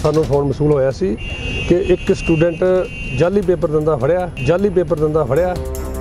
ਸਾਨੂੰ phone Mosul ਹੋਇਆ ਸੀ ਕਿ ਇੱਕ ਸਟੂਡੈਂਟ ਜਾਲੀ ਪੇਪਰ ਦਿੰਦਾ ਫੜਿਆ।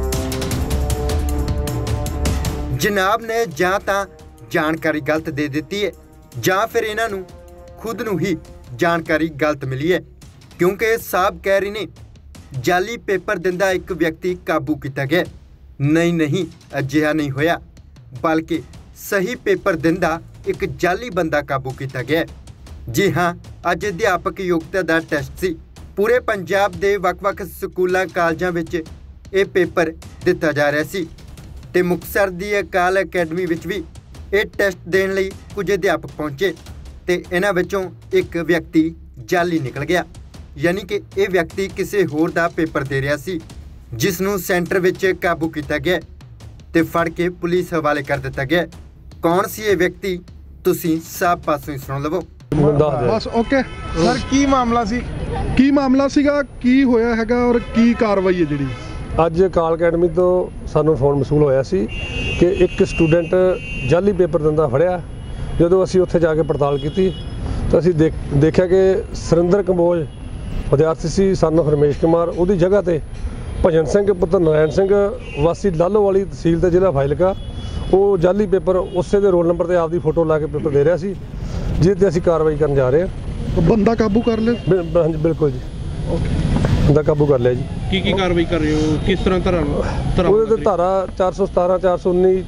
जनाब ने ਜਾਂ ਤਾਂ ਜਾਣਕਾਰੀ ਗਲਤ ਦੇ ਦਿੱਤੀ ਹੈ ਜਾਂ ਫਿਰ ਇਹਨਾਂ ਨੂੰ ਖੁਦ ਨੂੰ ਹੀ ਜਾਣਕਾਰੀ ਗਲਤ ਮਿਲੀ ਹੈ, ਕਿਉਂਕਿ ਸਾਹਬ ਕਹਿ ਰਹੇ ਨੇ ਜਾਲੀ ਪੇਪਰ ਦਿੰਦਾ ਇੱਕ ਵਿਅਕਤੀ ਕਾਬੂ ਕੀਤਾ ਗਿਆ। नहीं अजिहा नहीं होया, बल्कि सही पेपर दिंदा एक जाली बंदा काबू किया गया। जी हाँ, अज अध्यापक योग्यता का टैसट सी। पूरे पंजाब के वक्-वक् स्कूलों कालजां विच ये पेपर दिता जा रहा सी ते मुक्तसर की अकाल अकैडमी विच भी ये टैसट देने लई कुछ अध्यापक पहुंचे ते इन्हां विचों एक व्यक्ति जाली निकल गया, यानी कि ये व्यक्ति किसी होर दा पेपर दे रहा सी, जिसनूं सेंटर विच काबू किया गया ते फड़ के पुलिस हवाले कर दिता गया। कौन सी ये व्यक्ति तुसीं साफ पासों ही सुन लवो। बस ओके सर, की मामला सी, की मामला सीगा, की होया हैगा और की कार्रवाई है जिहड़ी ਅੱਜ ਕਾਲ ਅਕੈਡਮੀ ਤੋਂ ਸਾਨੂੰ ਫੋਨ ਮਸੂਲ ਹੋਇਆ ਸੀ ਕਿ ਇੱਕ ਸਟੂਡੈਂਟ ਜਾਲੀ ਪੇਪਰ ਦਿੰਦਾ ਫੜਿਆ। ਜਦੋਂ ਅਸੀਂ ਉੱਥੇ ਜਾ ਕੇ ਪੜਤਾਲ ਕੀਤੀ ਤਾਂ ਅਸੀਂ ਦੇਖਿਆ ਕਿ ਸੁਰਿੰਦਰ ਕੰਬੋਜ ਵਿਦਿਆਰਥੀ ਸੀ, ਸਾਨੂੰ ਰਮੇਸ਼ ਕੁਮਾਰ, ਉਹਦੀ ਜਗ੍ਹਾ ਤੇ ਭਜਨ ਸਿੰਘ ਪੁੱਤਰ ਨਾਰਾਇਣ ਸਿੰਘ ਵਾਸੀ ਲਾਲੋਵਾਲੀ ਤਹਿਸੀਲ ਤੇ ਜ਼ਿਲ੍ਹਾ ਫਾਜ਼ਿਲਕਾ, ਉਹ ਜਾਲੀ ਪੇਪਰ ਉਸੇ ਦੇ ਰੋਲ ਨੰਬਰ ਤੇ ਆਪਦੀ ਫੋਟੋ ਲਾ ਕੇ ਪੇਪਰ ਦੇ ਰਿਹਾ ਸੀ, ਜਿਹਦੇ ਤੇ ਅਸੀਂ ਕਾਰਵਾਈ ਕਰਨ ਜਾ ਰਹੇ ਹਾਂ। ਬੰਦਾ ਕਾਬੂ ਕਰ ਲਿਆ? ਹਾਂਜੀ ਬਿਲਕੁਲ ਜੀ, ਬੰਦਾ ਕਾਬੂ ਕਰ ਲਿਆ ਜੀ। ਕੀ ਕਾਰਵਾਈ ਕਰ ਰਹੇ ਹੋ, ਕਿਸ ਤਰ੍ਹਾਂ ਉਹਦੇ ਤੇ ਧਾਰਾ 417 419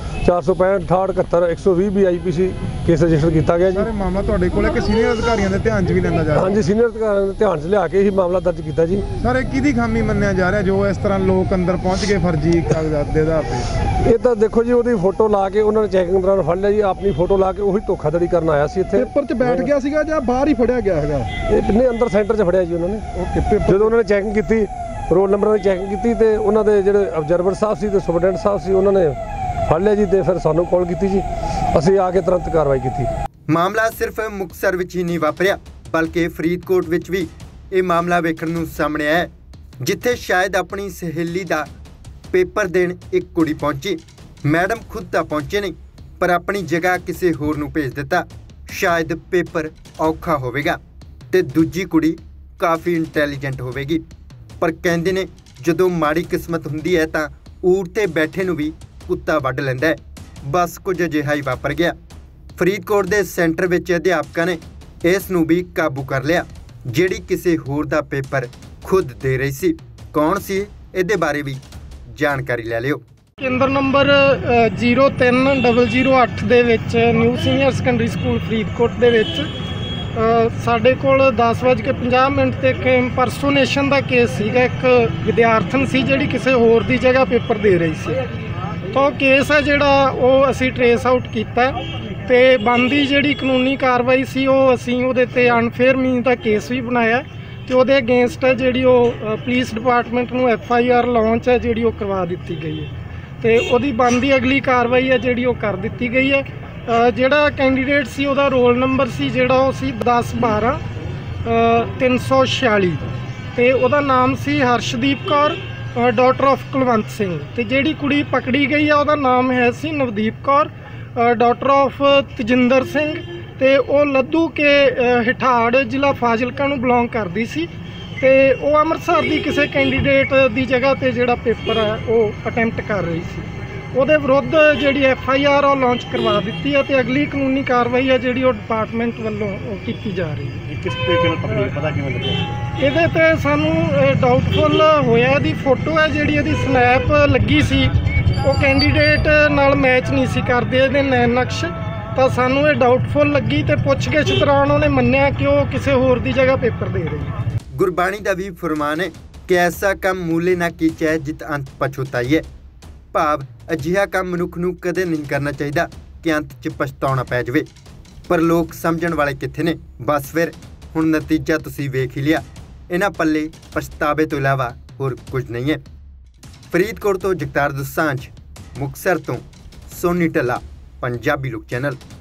465 68 71 120 BIPC ਕੇਸ ਰਜਿਸਟਰ ਕੀਤਾ ਗਿਆ ਜੀ। ਸਰ, ਮਾਮਲਾ ਤੁਹਾਡੇ ਕੋਲ ਹੈ ਕਿ ਸੀਨੀਅਰ ਅਧਿਕਾਰੀਆਂ ਦੇ ਧਿਆਨ 'ਚ ਵੀ ਲੈਂਦਾ ਜਾ ਰਿਹਾ? ਹਾਂਜੀ, ਸੀਨੀਅਰ ਅਧਿਕਾਰੀਆਂ ਦੇ ਧਿਆਨ 'ਚ ਲਿਆ ਕੇ ਹੀ ਮਾਮਲਾ ਦਰਜ ਕੀਤਾ ਜੀ। ਸਰ, ਇਹ ਕਿਹਦੀ ਖਾਮੀ ਮੰਨਿਆ ਜਾ ਰਿਹਾ ਜੋ ਇਸ ਤਰ੍ਹਾਂ ਲੋਕ ਅੰਦਰ ਪਹੁੰਚ ਗਏ ਫਰਜ਼ੀ ਕਾਗਜ਼ਾਤ ਦੇ ਆਧਾਰ ਤੇ? ਇਹ ਤਾਂ ਦੇਖੋ ਜੀ, ਉਹਦੀ ਫੋਟੋ ਲਾ ਕੇ ਉਹਨਾਂ ਨੇ ਚੈਕਿੰਗ ਦੌਰਾਨ ਫੜ ਲਿਆ ਜੀ, ਆਪਣੀ ਫੋਟੋ ਲਾ ਕੇ ਉਹੀ ਧੋਖਾਧੜੀ ਕਰਨ ਆਇਆ ਸੀ ਇੱਥੇ। ਪੇਪਰ 'ਚ ਬੈਠ ਗਿਆ ਸੀਗਾ ਜਾਂ ਬਾਹਰ ਹੀ ਫੜਿਆ ਗਿਆ ਹੈਗਾ? ਇਹ ਨਹੀਂ, ਅੰਦਰ ਸੈਂਟਰ 'ਚ ਫੜਿਆ ਜੀ ਉਹਨਾਂ ਨੇ। ਓਕੇ, ਜਦੋਂ ਉਹਨਾਂ ਨੇ ਚੈਕਿੰਗ ਕੀਤੀ, ਰੋਲ ਨੰਬਰਾਂ ਦੀ ਚੈਕਿੰਗ ਕੀਤੀ ਤੇ ਉਹਨਾਂ ਦੇ ਜਿਹੜੇ ਅਬਜ਼ਰਵਰ ਸਾਹਿਬ ਸੀ ਤੇ ਸੁਪਰਡੈਂਟ ਸਾਹਿਬ ਸੀ, ਉਹਨਾਂ ਨੇ ਫੜ ਲਿਆ ਜੀ ਤੇ ਫਿਰ ਸਾਨੂੰ ਕਾਲ ਕੀਤੀ ਜੀ, ਅਸੀਂ ਆ ਕੇ ਤੁਰੰਤ ਕਾਰਵਾਈ ਕੀਤੀ। ਮਾਮਲਾ ਸਿਰਫ ਮੁਕਤਸਰ ਵਿੱਚ ਹੀ ਨਹੀਂ ਵਾਪਰਿਆ, ਬਲਕਿ ਫਰੀਦਕੋਟ ਵਿੱਚ ਵੀ ਇਹ ਮਾਮਲਾ ਵੇਖਣ ਨੂੰ ਸਾਹਮਣੇ ਆਇਆ, ਜਿੱਥੇ ਸ਼ਾਇਦ ਆਪਣੀ ਸਹੇਲੀ ਦਾ ਪੇਪਰ ਦੇਣ ਇੱਕ ਕੁੜੀ ਪਹੁੰਚੀ। ਮੈਡਮ ਖੁਦ ਤਾਂ ਪਹੁੰਚੇ ਨਹੀਂ, ਪਰ ਆਪਣੀ ਜਗ੍ਹਾ ਕਿਸੇ ਹੋਰ ਨੂੰ ਭੇਜ ਦਿੱਤਾ। ਸ਼ਾਇਦ ਪੇਪਰ ਔਖਾ ਹੋਵੇਗਾ ਤੇ ਦੂਜੀ ਕੁੜੀ ਕਾਫੀ ਇੰਟੈਲੀਜੈਂਟ ਹੋਵੇਗੀ, ਪਰ ਕਹਿੰਦੇ ਨੇ ਜਦੋਂ ਮਾੜੀ ਕਿਸਮਤ ਹੁੰਦੀ ਹੈ ਤਾਂ ਊਠ ਤੇ ਬੈਠੇ ਨੂੰ ਵੀ ਕੁੱਤਾ ਵੱਢ ਲੈਂਦਾ ਹੈ। ਬਸ ਕੁਝ ਅਜਿਹਾ ਹੀ ਵਾਪਰ ਗਿਆ। ਫਰੀਦਕੋਟ ਦੇ ਸੈਂਟਰ ਵਿੱਚ ਅਧਿਆਪਕਾਂ ਨੇ ਇਸ ਨੂੰ ਵੀ ਕਾਬੂ ਕਰ ਲਿਆ, ਜਿਹੜੀ ਕਿਸੇ ਹੋਰ ਦਾ ਪੇਪਰ ਖੁਦ ਦੇ ਰਹੀ ਸੀ। ਕੌਣ ਸੀ, ਇਹਦੇ ਬਾਰੇ ਵੀ ਜਾਣਕਾਰੀ ਲੈ ਲਿਓ। ਕੇਂਦਰ ਨੰਬਰ 03008 ਦੇ ਵਿੱਚ new senior secondary school Faridkot ਦੇ ਵਿੱਚ ਸਾਡੇ ਕੋਲ 10:50 ਤੇ ਇੱਕ ਇੰਪਰਸੋਨੇਸ਼ਨ ਦਾ ਕੇਸ ਸੀਗਾ। ਇੱਕ ਵਿਦਿਆਰਥਣ ਸੀ ਜਿਹੜੀ ਕਿਸੇ ਹੋਰ ਦੀ ਜਗ੍ਹਾ ਪੇਪਰ ਦੇ ਰਹੀ ਸੀ। ਤਾਂ ਕੇਸ ਹੈ ਜਿਹੜਾ ਉਹ ਅਸੀਂ ਟਰੇਸ ਆਊਟ ਕੀਤਾ ਤੇ ਬਣਦੀ ਜਿਹੜੀ ਕਾਨੂੰਨੀ ਕਾਰਵਾਈ ਸੀ ਉਹ ਅਸੀਂ ਉਹਦੇ ਤੇ ਅਨਫੇਅਰ ਮੀਨਸ ਦਾ ਕੇਸ ਵੀ ਬਣਾਇਆ ਤੇ ਉਹਦੇ ਅਗੇਂਸਟ ਹੈ ਜਿਹੜੀ ਉਹ ਪੁਲਿਸ ਡਿਪਾਰਟਮੈਂਟ ਨੂੰ FIR ਲਾਂਚ ਹੈ ਜਿਹੜੀ ਉਹ ਕਰਵਾ ਦਿੱਤੀ ਗਈ ਹੈ ਤੇ ਉਹਦੀ ਬਣਦੀ ਅਗਲੀ ਕਾਰਵਾਈ ਹੈ ਜਿਹੜੀ ਉਹ ਕਰ ਦਿੱਤੀ ਗਈ ਹੈ। ਜਿਹੜਾ ਕੈਂਡੀਡੇਟ ਸੀ ਉਹਦਾ ਰੋਲ ਨੰਬਰ ਸੀ ਜਿਹੜਾ ਉਹ ਸੀ 1012 346 ਤੇ ਉਹਦਾ ਨਾਮ ਸੀ ਹਰਸ਼ਦੀਪ ਕੌਰ, ਡਾਟਰ ਆਫ ਕੁਲਵੰਤ ਸਿੰਘ। ਤੇ ਜਿਹੜੀ ਕੁੜੀ ਪਕੜੀ ਗਈ ਆ ਉਹਦਾ ਨਾਮ ਹੈ ਸੀ ਨਵਦੀਪ ਕੌਰ, ਡਾਟਰ ਆਫ ਤਜਿੰਦਰ ਸਿੰਘ, ਤੇ ਉਹ ਲੱਧੂ ਕੇ ਹਿਠਾੜ ਜ਼ਿਲ੍ਹਾ ਫਾਜ਼ਿਲਕਾ ਨੂੰ ਬਿਲੋਂਗ ਕਰਦੀ ਸੀ ਤੇ ਉਹ ਅੰਮ੍ਰਿਤਸਰ ਦੀ ਕਿਸੇ ਕੈਂਡੀਡੇਟ ਦੀ ਜਗ੍ਹਾ ਤੇ ਜਿਹੜਾ ਪੇਪਰ ਹੈ ਉਹ ਅਟੈਂਪਟ ਕਰ ਰਹੀ ਸੀ। ਉਹਦੇ ਵਿਰੁੱਧ ਜਿਹੜੀ FIR ਉਹ ਲਾਂਚ ਕਰਵਾ ਦਿੱਤੀ ਹੈ ਤੇ ਅਗਲੀ ਕਾਨੂੰਨੀ ਕਾਰਵਾਈ ਹੈ ਜਿਹੜੀ ਉਹ ਡਿਪਾਰਟਮੈਂਟ ਵੱਲੋਂ ਕੀਤੀ ਜਾ ਰਹੀ ਹੈ। ਕਿਸ ਤਰੀਕੇ ਨਾਲ ਪਕੜੀ, ਪਤਾ ਕਿਵੇਂ ਲੱਗਿਆ? ਇਹਦੇ ਤੇ ਸਾਨੂੰ ਡਾਊਟਫੁਲ ਹੋਇਆ, ਇਹਦੀ ਫੋਟੋ ਹੈ ਜਿਹੜੀ ਇਹਦੀ ਸਨੈਪ ਲੱਗੀ ਸੀ ਉਹ ਕੈਂਡੀਡੇਟ ਨਾਲ ਮੈਚ ਨਹੀਂ ਸੀ ਕਰਦੇ ਇਹਦੇ ਨੈਣ ਨਕਸ਼, ਤਾਂ ਸਾਨੂੰ ਇਹ ਡਾਊਟਫੁਲ ਲੱਗੀ ਤੇ ਪੁੱਛਗਿੱਛ ਦੌਰਾਨ ਉਹਨੇ ਮੰਨਿਆ ਕਿ ਉਹ ਕਿਸੇ ਹੋਰ ਦੀ ਜਗ੍ਹਾ ਪੇਪਰ ਦੇ ਰਹੀ ਹੈ। ਗੁਰਬਾਣੀ ਦਾ ਵੀ ਫਰਮਾਨ ਹੈ ਕਿ ਐਸਾ ਕੰਮ ਮੂਲੇ ਨਾ ਕੀਚੈ ਜਿਤ ਅੰਤ ਪਛਤਾਈਏ। ਭਾਵ ਅਜਿਹਾ ਕੰਮ ਮਨੁੱਖ ਨੂੰ ਕਦੇ ਨਹੀਂ ਕਰਨਾ ਚਾਹੀਦਾ ਕਿ ਅੰਤ 'ਚ ਪਛਤਾਉਣਾ ਪੈ ਜਾਵੇ, ਪਰ ਲੋਕ ਸਮਝਣ ਵਾਲੇ ਕਿੱਥੇ ਨੇ। ਬਸ ਫਿਰ ਹੁਣ ਨਤੀਜਾ ਤੁਸੀਂ ਵੇਖ ਹੀ ਲਿਆ। ਇਹਨਾਂ ਪੱਲੇ ਪਛਤਾਵੇ ਤੋਂ ਇਲਾਵਾ ਹੋਰ ਕੁਝ ਨਹੀਂ ਹੈ। ਫਰੀਦਕੋਟ ਤੋਂ ਜਗਤਾਰ ਦੋਸਾਂਝ, ਮੁਕਤਸਰ ਤੋਂ ਸੋਨੀ ਢੱਲਾ, ਪੰਜਾਬੀ ਲੋਕ ਚੈਨਲ।